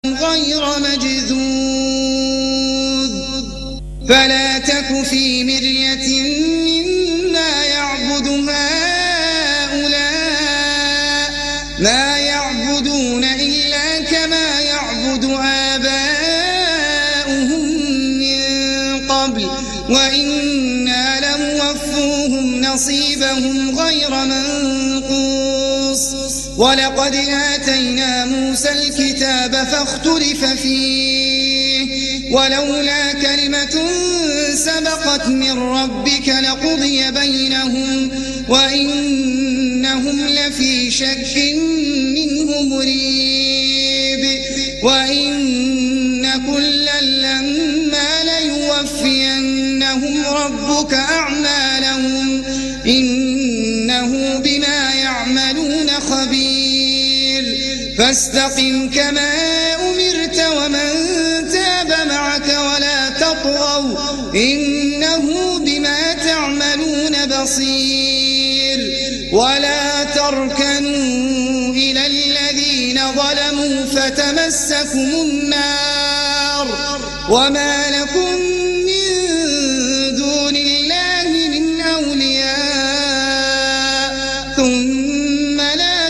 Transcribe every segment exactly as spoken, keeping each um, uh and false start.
غير مجذوذ فلا تك في مرية مما يعبد هؤلاء ما يعبدون إلا كما يعبد آباؤهم من قبل وإنا لموفوهم نصيبهم غير منقوص ولقد آتينا موسى الكتاب فاختلف فيه ولولا كلمة سبقت من ربك لقضي بينهم وإنهم لفي شك منه مريب وإن كلا لما ليوفينهم ربك أعمالهم إنه بما يعملون خبير فاستقم كما أمرت ومن تاب معك ولا تطغوا إنه بما تعملون بصير ولا تركنوا إلى الذين ظلموا فتمسكم النار وما لكم من دون الله من أولياء ثم لا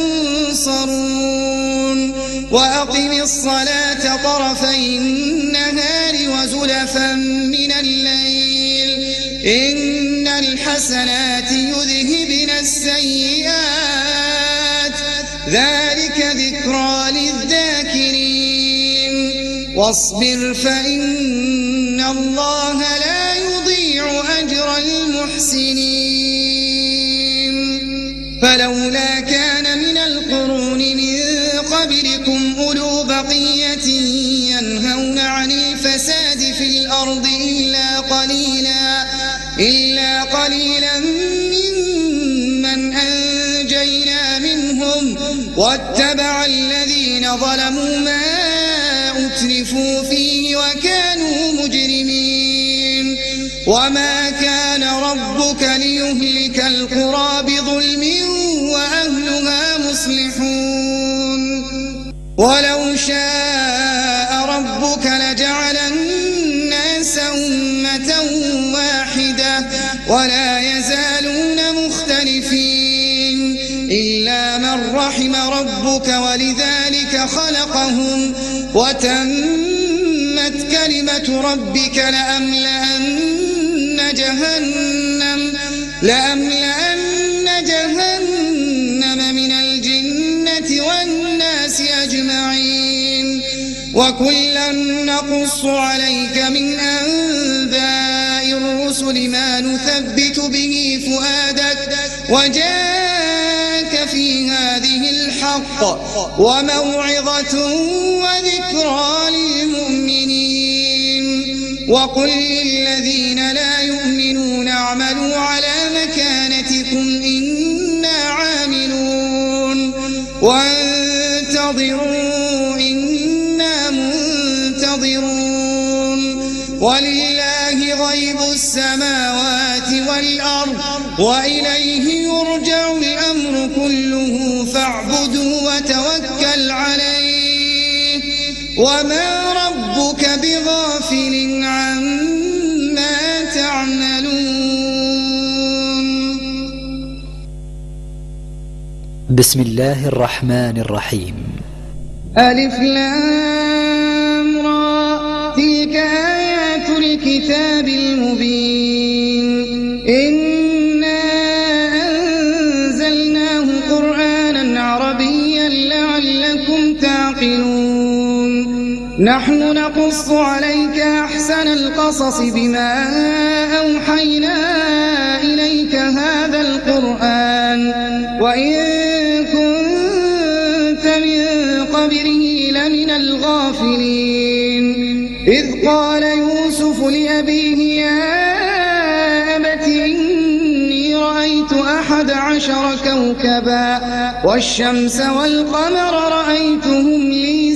تنصرون وأقم الصلاة طرفي النهار وزلفا من الليل إن الحسنات يذهبن السيئات ذلك ذكرى للذاكرين واصبر فإن الله لا يضيع أجر المحسنين فلولا كان من القرون من قبلكم أولو بقية ينهون عن الفساد في الأرض إلا قليلا إلا قليلا ممن أنجينا منهم واتبع الذين ظلموا ما أترفوا فيه وكانوا مجرمين وما كان ربك ليهلك القرى بظلم وأهلها مصلحون ولو شاء ربك لجعل الناس أمة واحدة ولا يزالون مختلفين إلا من رحم ربك ولذلك خلقهم وتمت كلمة ربك لأملأن جهنم لأملأن جهنم من الجنة والناس أجمعين وكلا نقص عليك من أنباء الرسل ما نثبت به فؤادك وجاءك في هذه الحق وموعظة وذكرى للمؤمنين وقل للذين لا يؤمنون اعملوا على مكانتكم إنا عاملون وانتظروا إنا منتظرون ولله غيب السماوات والأرض وإليه يرجع الأمر كله فاعبده وتوكل عليه وما ربك بغافل عما تعملون. بسم الله الرحمن الرحيم. ألف لام را تلك آيات الكتاب المبين إنا أنزلناه قرآنا عربيا لعلكم تعقلون نحن نقص عليك أحسن القصص بما أوحينا إليك هذا القرآن وإن كنت من قبله لمن الغافلين إذ قال يوسف لأبيه يا أبت إني رأيت أحد عشر كوكبا والشمس والقمر رأيتهم لي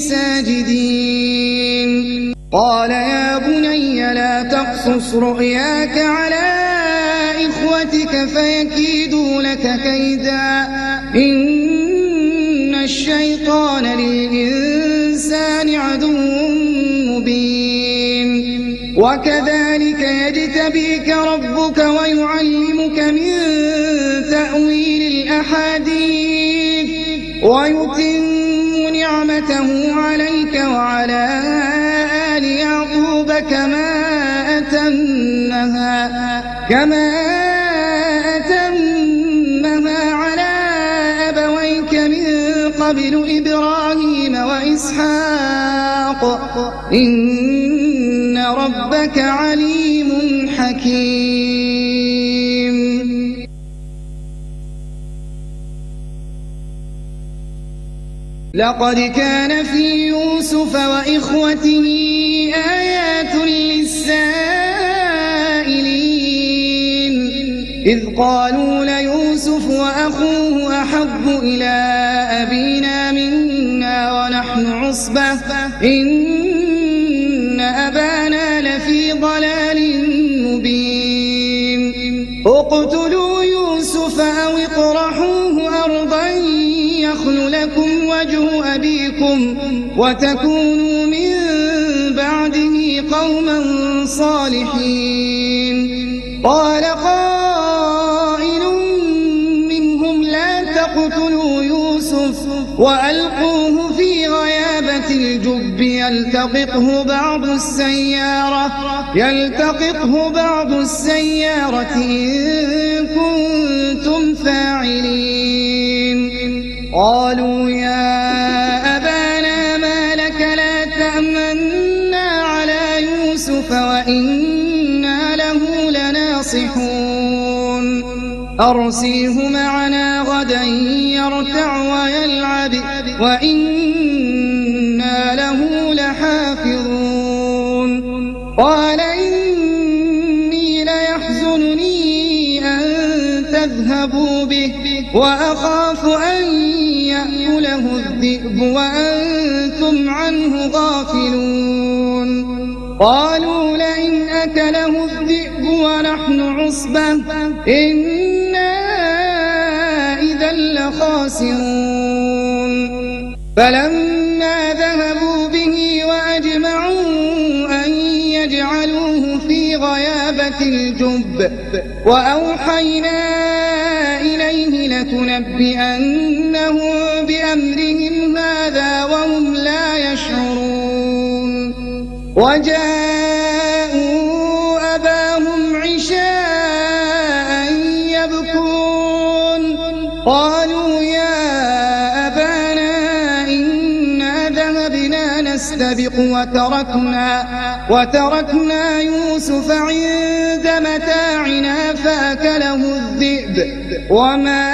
ساجدين قال يا بني لا تقصص رؤياك على إخوتك فيكيدوا لك كيدا إن الشيطان للإنسان عدو مبين. وكذلك يجتبيك ربك ويعلمك من تأويل الأحاديث ويتم نعمته عليك وعلى آل يعقوب كما أتمها كما أتمها على أبويك من قبل إبراهيم وإسحاق إن ربك عليم حكيم. لقد كان في يوسف وإخوته آيات للسائلين إذ قالوا ليوسف وأخوه أحب إلى أبينا منا ونحن عصبة إن أبانا لفي ضلال مبين. اقتلوا يوسف أو اطرحوه أرضا يخل لكم وجه أبيكم وتكونوا من بعده قوما صالحين. قال قائل منهم لا تقتلوا يوسف وألقوه في غيابة الجب يلتقطه بعض السيارة يلتقطه بعض السيارة إن كنتم فاعلين. قالوا يا أبانا ما لك لا تأمنا على يوسف وإنا له لناصحون أرسله معنا غدا يرتع ويلعب وإنا له لحافظون. قال إني ليحزنني أن تذهبوا به وأخاف أن يأكله الذئب وأنتم عنه غافلون. قالوا لئن أكله الذئب ونحن عصبة إنا إذا لخاسرون. فلما ذهبوا به وأجمعوا أن يجعلوه في غيابة الجب وأوحينا إليه لتنبئنهم بأمرهم هذا وهم لا يشعرون. وجاءوا أباهم عشاء يبكون قالوا يا أبانا إنا ذهبنا نستبق وتركنا, وتركنا يوسف عند متاعنا فأكله الذئب وما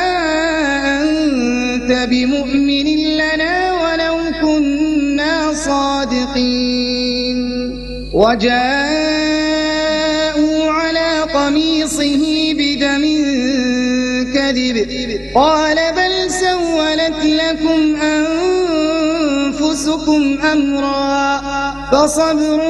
أنت بمؤمن لنا ولو كنا صادقين. وجاءوا على قميصه بدم كذب قال بل سولت لكم أنفسكم أمرا فصبر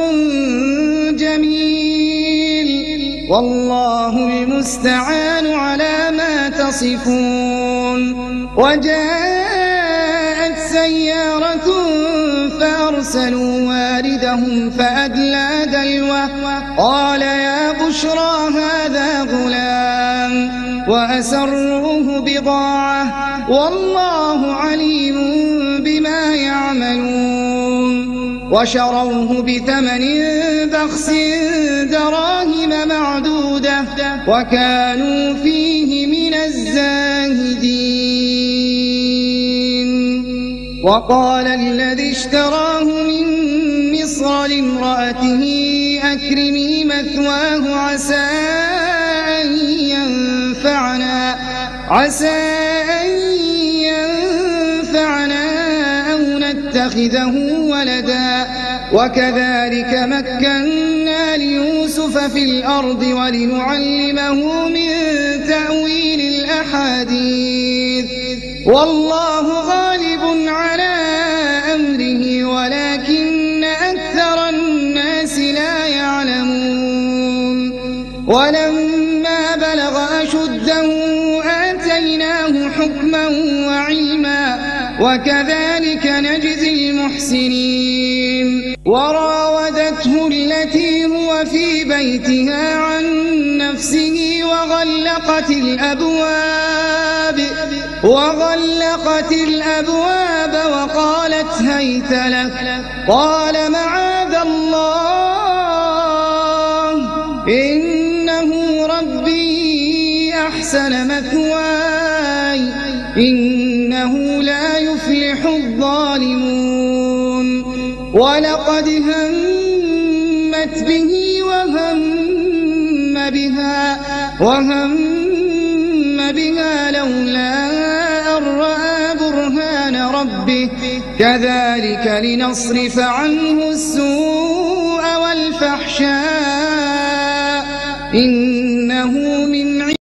جميل والله المستعان على ما تصفون. وجاءت سيارة فأرسلوا واردهم فأدلى دلوه قال يا بشرى هذا غلام وأسروه بضاعة والله عليم بما يعملون. وشروه بثمن بخس دراهم معدودة وكانوا فيه من الزاهدين. وقال الذي اشتراه من مصر لامرأته أكرمي مثواه عسى أن ينفعنا عسى أن ينفعنا أو نتخذه ولدا وكذلك مكنا ليوسف في الأرض ولنعلمه من تأويل الأحاديث والله غالب على أمره ولكن أكثر الناس لا يعلمون. ولما بلغ أشده آتيناه حكما وعلما وكذلك نجزي المحسنين. وراودته التي هو في بيتها عن نفسه وغلقت الأبواب وغلقت الأبواب وقالت هيت لك قال معاذ الله إنه ربي أحسن مثواي إنه لا يفلح الظالمون ولقد همت به وهم بها وهم بها لولا أن رأى برهان ربه كذلك لنصرف عنه السوء